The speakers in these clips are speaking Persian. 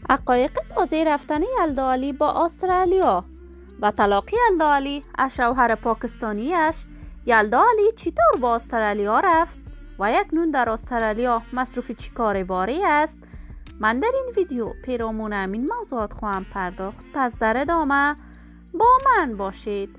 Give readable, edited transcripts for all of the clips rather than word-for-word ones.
حقایق تازه رفتن یلدا علی با استرالیا و تلاقی یلدا علی از شوهر پاکستانیش. یلدا علی چطور با استرالیا رفت و اکنون در استرالیا مصروف چی کار باری است؟ من در این ویدیو پیرامون همین موضوعات خواهم پرداخت، پس در ادامه با من باشید.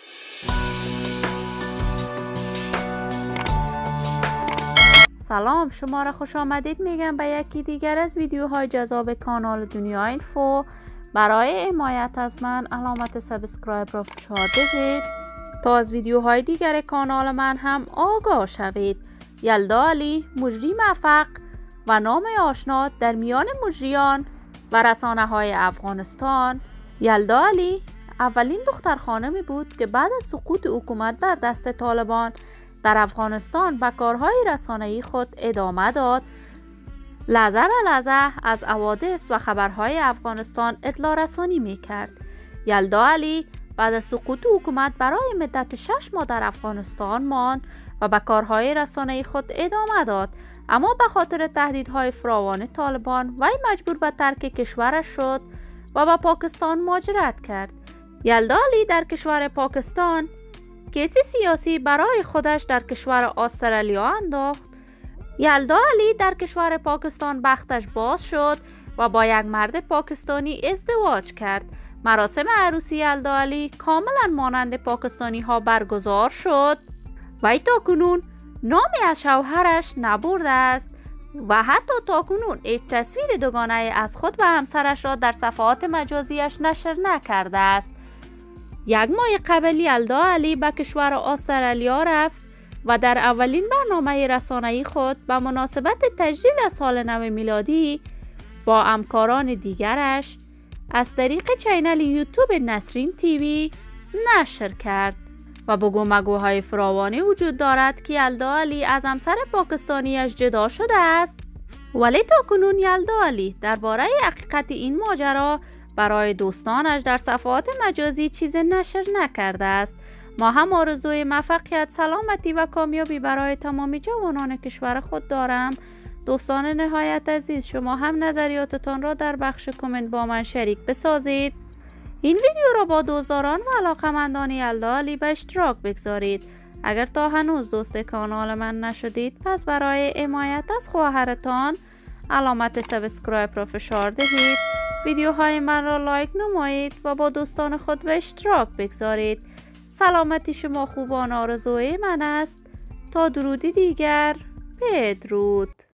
سلام، شما را خوش آمدید میگم به یکی دیگر از ویدیوهای جذاب کانال دنیا اینفو. برای حمایت از من علامت سابسکرایب را فشار دهید تا از ویدیوهای دیگر کانال من هم آگاه شوید. یلدا علی، مجری موفق و نام آشنا در میان مجریان و رسانه‌های افغانستان. یلدا علی اولین دختر خانمی بود که بعد از سقوط حکومت بر دست طالبان در افغانستان به کارهای رسانه‌ای خود ادامه داد. لحظه به لحظه از حوادث و خبرهای افغانستان اطلاع رسانی می‌کرد. یلدا علی بعد از سقوط حکومت برای مدت 6 ماه در افغانستان ماند و به کارهای رسانه‌ای خود ادامه داد، اما به خاطر تهدیدهای فراوان طالبان وی مجبور به ترک کشورش شد و به پاکستان مهاجرت کرد. یلدا علی در کشور پاکستان کیس سیاسی برای خودش در کشور استرالیا انداخت. یلدا علی در کشور پاکستان بختش باز شد و با یک مرد پاکستانی ازدواج کرد. مراسم عروسی یلدا علی کاملا مانند پاکستانی ها برگزار شد. وی تاکنون نامی از شوهرش نبرده است و حتی تاکنون هیچ تصویر دوگانه از خود و همسرش را در صفحات مجازیش نشر نکرده است. یک ماه قبل یلدا علی به کشور استرالیا رفت و در اولین برنامه رسانه‌ای خود به مناسبت تجلیل سال نو میلادی با همکاران دیگرش از طریق چینل یوتیوب نسرین تیوی نشر کرد و بگو مگوهای فراوانی وجود دارد که یلدا علی از همسر پاکستانیش جدا شده است، ولی تاکنون یلدا علی درباره حقیقت این ماجرا برای دوستانش در صفحات مجازی چیز نشر نکرده است. ما هم آرزوی موفقیت، سلامتی و کامیابی برای تمامی جوانان کشور خود دارم. دوستان نهایت عزیز، شما هم نظریاتتان را در بخش کامنت با من شریک بسازید. این ویدیو را با دوستداران و علاقه‌مندان یلدا علی به اشتراک بگذارید. اگر تا هنوز دوست کانال من نشدید، پس برای حمایت از خواهرتان علامت سابسکرایب را فشار دهید، ویدیوهای من را لایک نمایید و با دوستان خود به اشتراک بگذارید. سلامتی شما خوبان آرزوی من است. تا درودی دیگر، بدرود.